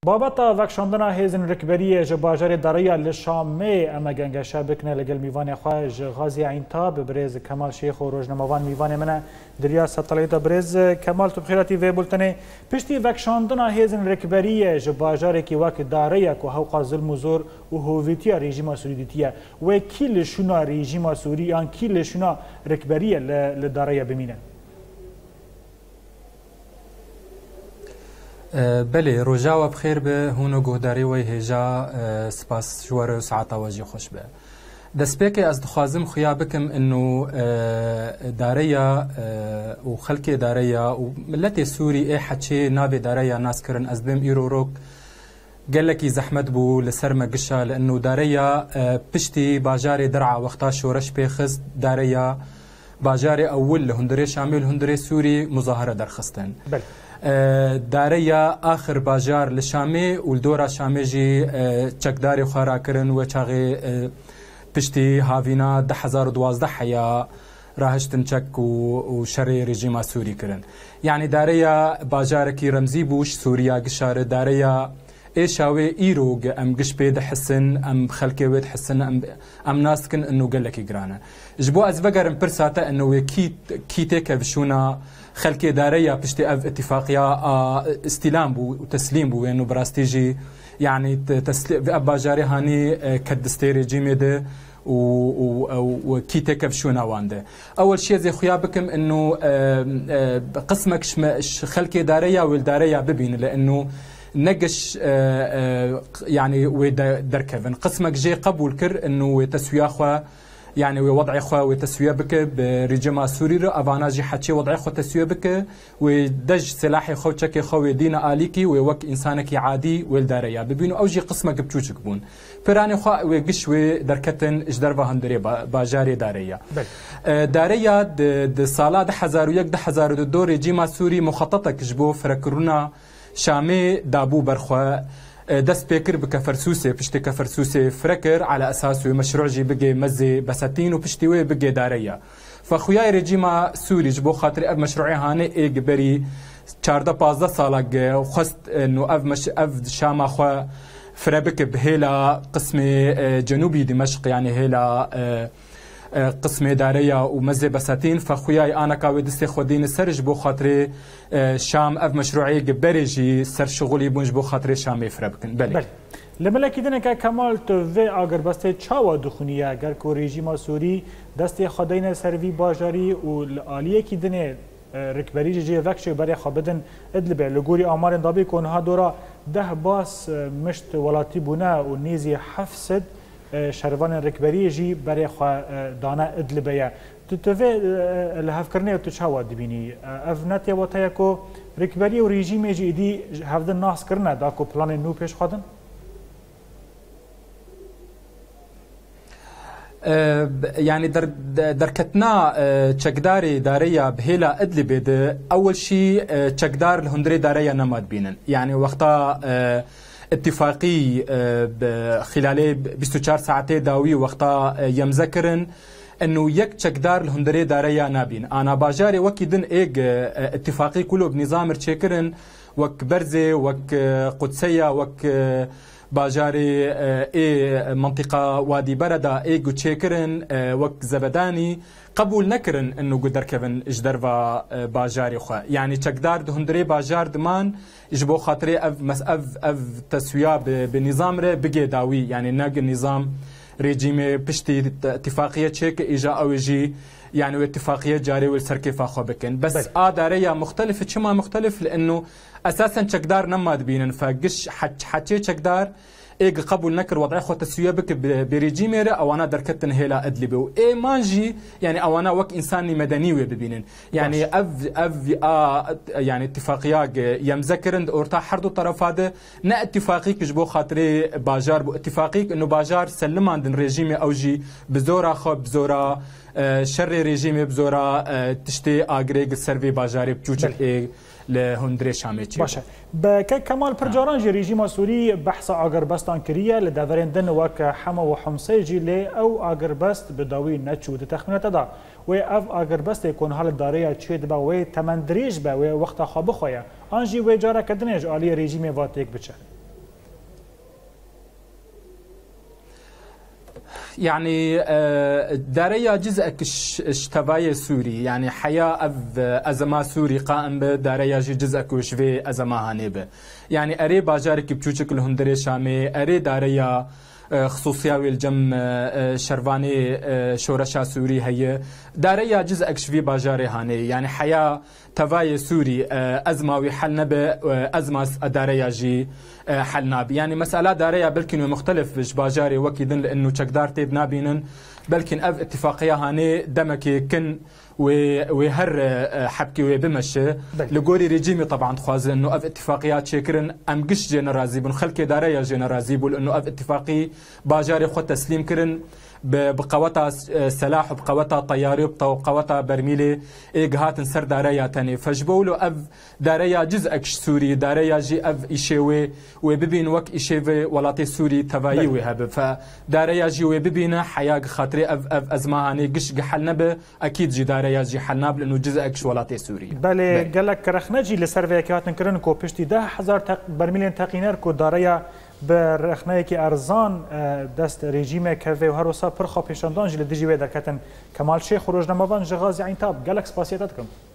بابتا وکشاندنا هیزن رکبری جباجر داریا لشامی اما گنگ شبکن لگل میوان خواهج غازی عینتا ببرز کمال شیخ و روزنامه‌وان میوان من دریا ساتلالیت برز کمال تو بخیراتی و بولتنه پشتی وکشاندنا هیزن رکبری جباجر کی وک داریا کو حقوق ظلم و زور و هویتیا رژیم سوریدیتیا و کیل شونا رژیم سوری آن کیل شونا رکبری لداریا بمینه بله رجاء بخير به هونو گهداری و هجا سپاس جوار و ساعت واجی خوش به دسپیک از دخوازم خویا بکم انه داریا و خلق داریا و ملت سوری ای حچه ناب داریا ناس کرن از بیم ایرو روک قال لك زحمت بو لسر مقشا لانه داریا بشتي باجاري درعا وقتا شورش بيخز داریا باجاري اول هندري شامل هندري سوري مظاهره درخستن بله داریا آخر باجار لشامي والدورا شامي جي چکداری خوارا کرن و چاغي پشتی هاوینا 1012 حیا راهشتن چک و شر رژیم سوری کرن يعني داریا باجارکی رمزی بوش سوریا قشار داریا ايشاوي ايروغ ام قش بيد حسن ام خلكي ويد حسن ام ناسكن انه قال لك جرانا جبو از بقرن برساتا انه كي تيكا بشونا خلكي داريا بشتي اف اتفاقيا استلام بو وتسليم بو انه براستيجي يعني تسليم ابا جاري هاني كدستيري جيميده وكي تيكا بشونا وانده اول شيء زي خويا بكم انه قسمك خلكي داريا والداريا ببين لانه نقش يعني ودركفن قسمك جي قبول كر انه تسويا خوا يعني وضع خوا وتسويا بك برجما سوري افاناجي حتى وضع خوا تسويا بك ودج سلاحي خو تشكي خو دينا اليكي ووك انسانك عادي والداريا ببينوا اوجي قسمك بتوجك بون فراني خوا وقش ودركتن اجدربا هندري باجاري داريا داريا د سالا 1001 دور رجما سوري مخططك جبو فركرونا شامي دابو برخوا دست بيكر بكفرسوسي بشتي كفرسوسي فركر على اساسه مشروع جي بقي مزي بساتين وبشتي وي بقي داريا فخويا رجيما سوري جبو خاطري اب مشروعي هاني اي قبري 14 سالك وخست انه اف شاما خوا فربك بهيلا قسم جنوبي دمشق يعني هيلا قسم داريا ومزي بساتين فخوياي انا كاوي دستي خودين سرج بو خاطري شام اف مشروعي قبريجي سر شغلي بونج بو خاطري شام يفربكن بله لما كيدنا كمال تو في اگر بس تشاوا دخونيه اگر كو رژیم سوري دستي خدين سروي باجاري والاليه كيدنا ركبري جي وكش بري خابدن ادلب لغوري امار دابي كونها دورا 10 باس مشت ولاتي بونا ونيزي حفصد شروان رکبری جی برای خوا دانا ادلبیا تتوه الهفکرنه تو چه واد بینی افنتی و تایکو رکبری و رژیم جی دی هفدن ناس کرنه داکو پلان نو پیش خودن يعني دركتنا چکداری داريا بهيلا ادلبه اول شيء چکدار الهندري داريا نماد بينن يعني وقتا اتفاقي خلال 24 ساعة داوي وقتا يمذكرن انه يك چکدار الهندري داريا نابين انا باجاري وكيدن ايج اتفاقي كله بنظام رچكرن وك برزه وك قدسيه وك باجاري اي منطقه وادي برده ايجو تشكرن وك زبداني قبول نكرن انه قدر كفن اجدرفا باجاري خو يعني چکدار دهندري باجار دمان اجبو خاطري اف تسويا بنظام ره بقي داوي يعني ناق النظام ريجيمي بشتي اتفاقيه تشيك اجا او جي يعني اتفاقيه جاري والسركيفا خو بكن بس داريا مختلف شما مختلف لانه اساسا چکدار نماد بينن فقش حتى چکدار ايق قبول نكر وضع خو تسويه بك بريجيمير او انا دركتن هيلا ادلبه اي مانجي يعني او انا وك انساني مدني وببينن يعني يعني اتفاقيا يمذكرن اورتا حردو طرف هذا نا اتفاقي كجبو خاطري باجار بو اتفاقي انه باجار سلم عند الريجيم اوجي بزورا خو بزورا شر ريجيم بزورا تشتي اغريق سيرفي باجاري بجوجل اي لهندري شامي باشه كمال برجاران جي ريجيم سوري بحث اغربستان كريه لدافرين دن وك حما وحمصي جي لي او اغربست بداوي نتشو تخمينات دا و اف اغربست يكون حال داريه تشيد با و تمندريج با و وقت خو بخويا انجي و جاره كدنج علي ريجيم واتيك بچه يعني داريا جزء اشتباية سوري يعني حياة أزما سوري قائم بداريا جزء كوشفي أزما هانيبه يعني أري باجارك بتوشك الهندري شامي أري داريا خصوصية والجم شرفاني شورشا سوري هي داريا جزء كشفي باجاري هاني يعني حياة تفاي سوري أزمة وحل نبي أزمة داريا جي حل نابي يعني مسألة داريا بلكن مختلف بش باجاري وكيدن لأنه تشكدار تيب نابينن بلكن أف اتفاقية هاني دمكي كن وهر حبكي وبمشي لقولي ريجيمي طبعا تخوازن انه اف اتفاقيات شكرن ام قش جينا رازيبون خلكي داريا جينا رازيبون انه اف اتفاقي باجاري خو تسليم كرن بقوتا سلاح وبقوتا طياري وبقوتا برميلي ايقهات سر داريا تاني فجبولو اف داريا جزء سوري داريا جي اف ايشيوي وببين وك ايشيوي ولاتي سوري تفايي وهب فداريا جي وببين حياة خاطري اف ازمهاني قش قحل نبه اكيد جي داريا جي حلناب لانه جزء ولاتي سوري بله قال لك رخنجي لسرفيكات نكرن كو بشتي 10,000 برميل تقينر كو داريا برخنايكي ارزان دست رژیم كافي وهروسا پرخو پیشاندان جل دجی و درکتن کمال شیخ و روزنامه‌وان جغازی عین تاب گلکس پاسیتاتکم